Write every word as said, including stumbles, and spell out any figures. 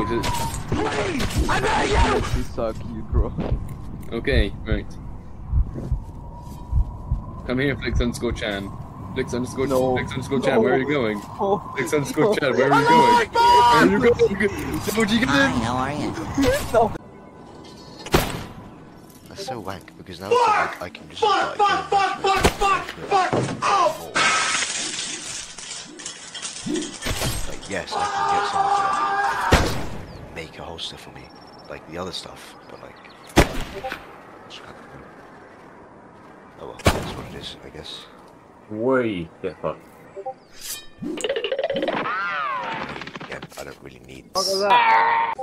I bet you! You suck, you bro. Okay, right. Come here, Flix underscore Chan. Flix underscore No. Flix underscore No. Chan, where are you going? Oh. Flix underscore No. Chan, where are you going? Where are you going? Don't you get Hi, in? how are you? No. That's so wank because now it's like I can just fuck, fuck, fuck, fuck, fuck, fuck, oh. Like yes, I can get someone to like, make a whole stuff for me, like the other stuff, but like, oh well, that's what it is, I guess. Way the fuck. Yeah, I don't really need. Look at that.